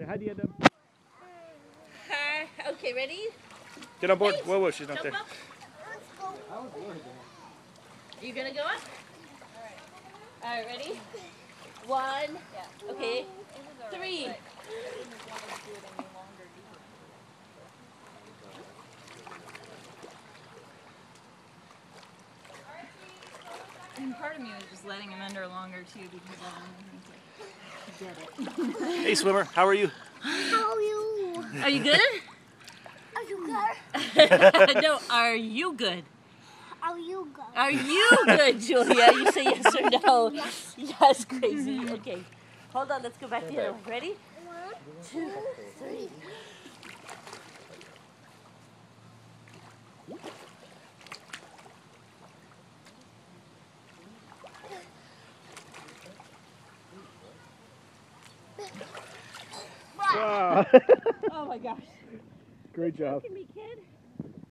hi, Diana. Okay, ready? Get on board. Whoa, whoa, she's not there. Up. You gonna go up? All right, ready? 1. Yeah. Okay. 3. And part of me was just letting him under longer too because I don't know if he Hey, swimmer, how are you? How are you? Are you good? Are you good? No, are you good? Are you good? Are you good, Julia? You say yes or no? Yes. Yes, crazy. Okay. Hold on, let's go back to the other one. Ready? 1, 2, 3. Wow. Oh my gosh. Great job. Look at me, kid.